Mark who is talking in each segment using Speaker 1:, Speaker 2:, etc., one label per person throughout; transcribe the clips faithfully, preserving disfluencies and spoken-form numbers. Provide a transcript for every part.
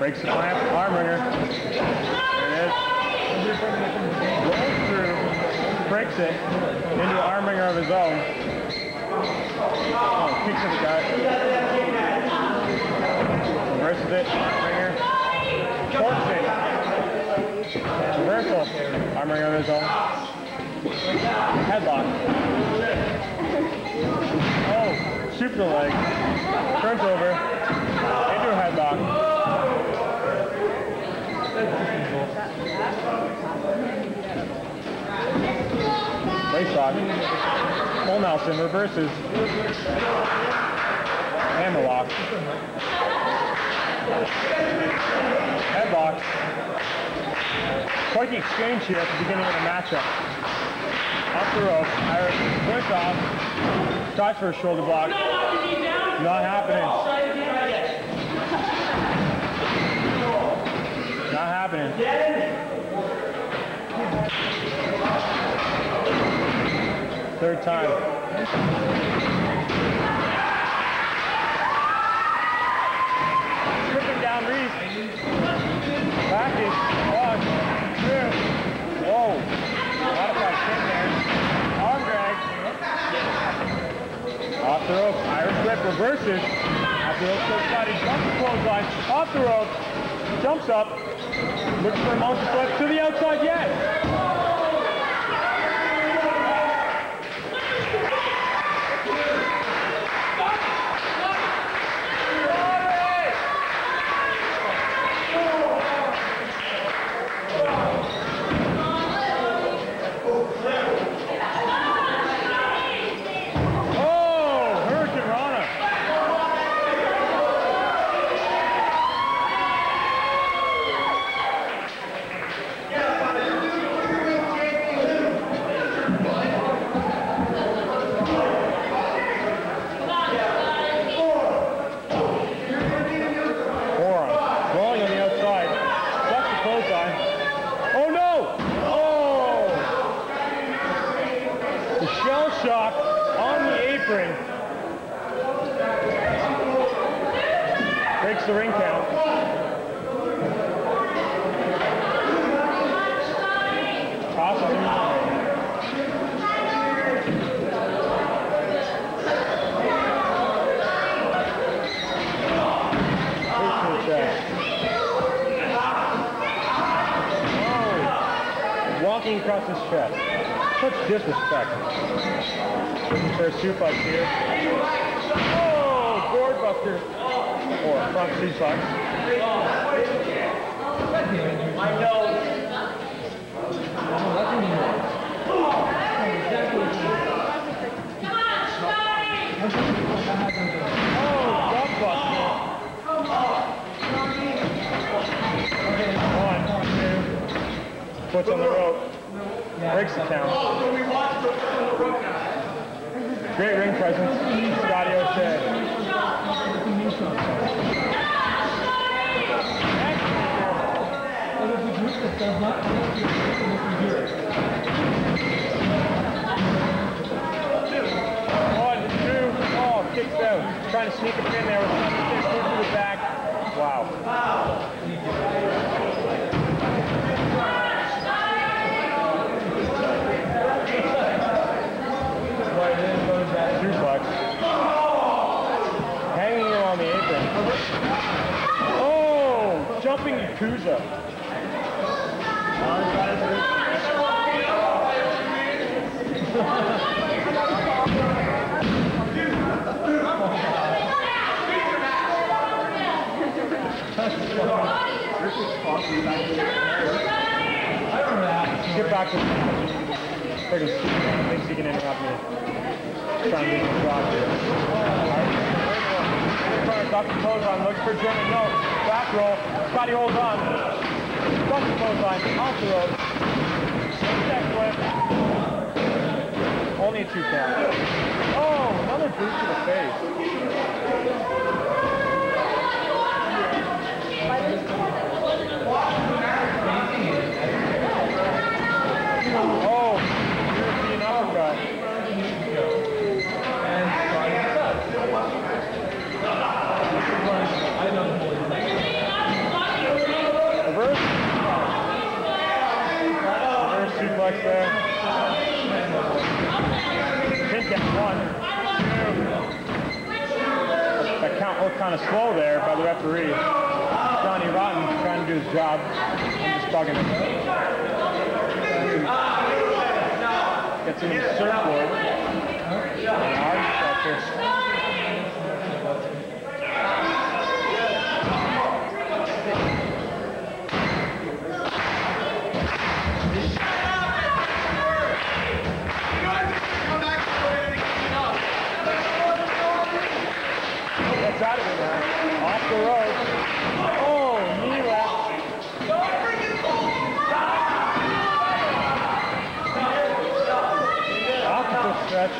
Speaker 1: Breaks the clamp, arm wringer. There it is. Rolls through, breaks it into an arm wringer of his own. Oh, kicks to the gut. Reverses it, arm wringer. Torques it. Reversal, arm wringer of his own. Headlock. Oh, super leg. Turns over into a headlock. Waist lock. Full Nelson reverses. Hammerlock. Headlock. Quite the exchange here at the beginning of the matchup. Up the rope. Irish push off. Tries for a shoulder block. Not happening. Not happening. Third time. Stripping down Reese. Package. One, two. Whoa. Modified chin there. Arm drag. Off the rope. Irish whip reverses. Off the rope. Scotty jumps the clothesline. Off the rope. Jumps up. Looks for a monkey flip to the outside. Yes. Shock on the apron. Breaks the ring count. Tosses him out. Oh, walking across his chest. Such disrespect. For a suplex here. Oh, board buster. Or front suplex. My nose.
Speaker 2: Come on, Scotty!
Speaker 1: Oh, gut buster. One, two. Puts on the rope. Breaks the count. Great ring presence, Scotty O'Shea. One, two, oh, kicks out. Trying to sneak it in there with something to the back. Wow. Suplex. Hanging him on the apron. Oh, jumping Yakuza. Get back to the pretty thinks he can interrupt me. Trying to do the job here. Alright, got the clothesline, looks for German, no. Back roll, Scotty holds on. Got the clothesline, off the rope. Step flip. Only a two count. Oh, another boot to the face. Oh, European uppercut. kind of slow there by the referee. Johnny Rotten trying to do his job. I'm just bugging him. Gets him in the surfboard. Hard structure. Out of it now. Off the road. Oh, knee left. Opposite stretch.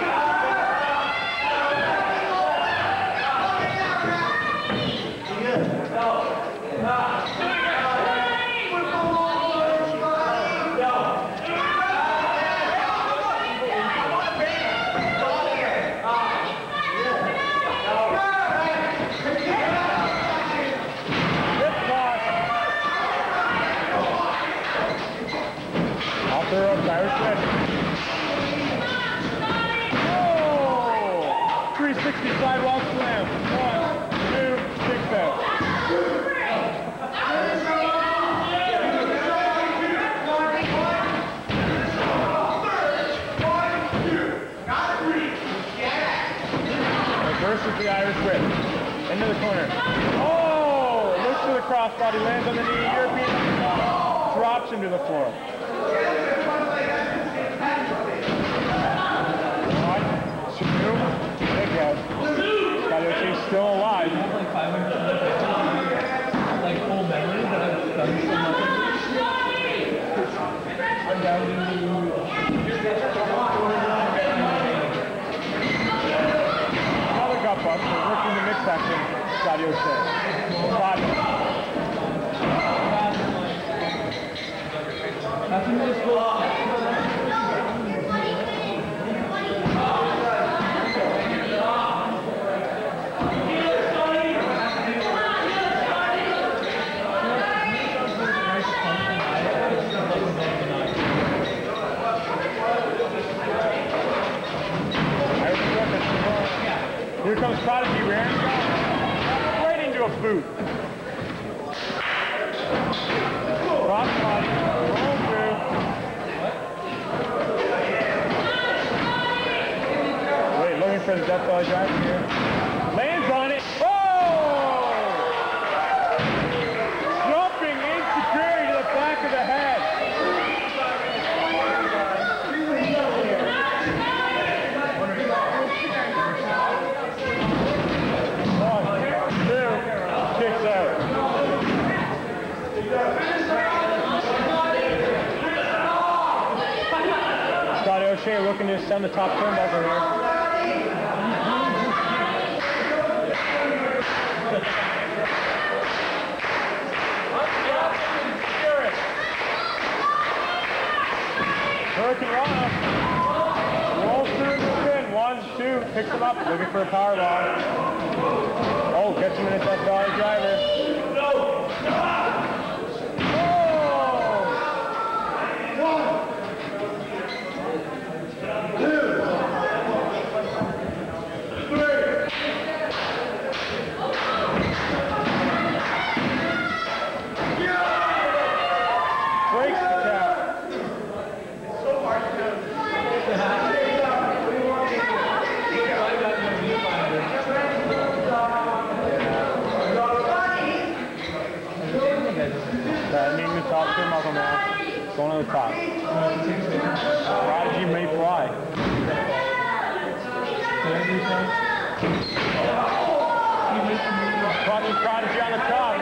Speaker 1: Oh! three sixty sidewalk slam. One, two, six out. Reverses the Irish whip. Into the corner. Oh! Looks to the crossbody, lands on the knee. European drops him to the floor. Big out. Scotty O'Shea still alive.
Speaker 2: I have like five hundred like full memory that I've done so much. I'm down to
Speaker 1: another gut bust, but working the midsection. Scotty O'Shea. Five.
Speaker 2: That's in this school.
Speaker 1: Here comes Prodigy, rear right into a boot. Cross body, roll through. Wait, looking for the death belly driver here. Lands on it. Oh! Jumping insecurity to the back of the head. Scotty O'Shea looking to send the top turnbuckle here. Hurricane Rana rolls through the spin. One, two, picks him up, looking for a power bomb. Oh, gets him in a death belly driver. No! Top turnbuckle now. Going to the top. Prodigy may fly. Prodigy, Prodigy on the top.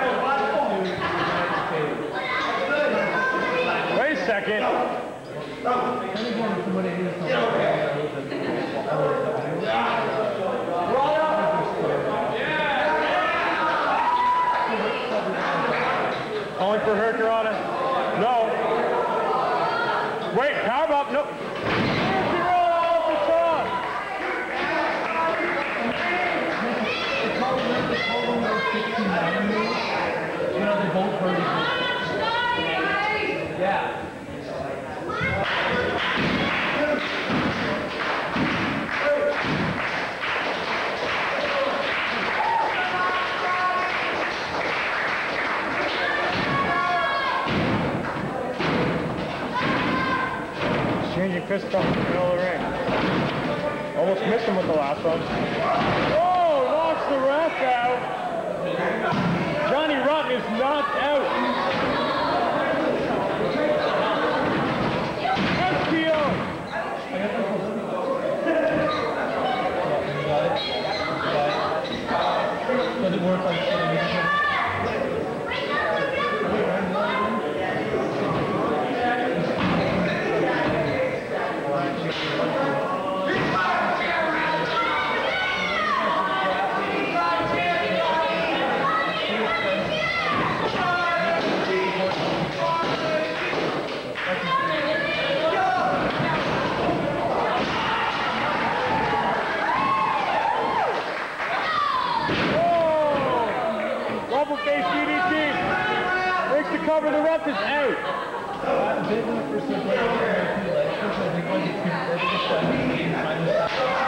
Speaker 1: Wait a second. Calling for Hurricane. No. Wait, power bomb. Nope.
Speaker 2: You know, they both hurt each other. Yeah.
Speaker 1: something in the middle of the ring. Almost missed him with the last one. Oh, knocks the ref out. Johnny Rotten is knocked out. S P O.
Speaker 2: Does it work like
Speaker 1: Face D D T. Breaks the cover, the ref is out.
Speaker 2: I did when I first started playing, I think like, I think like,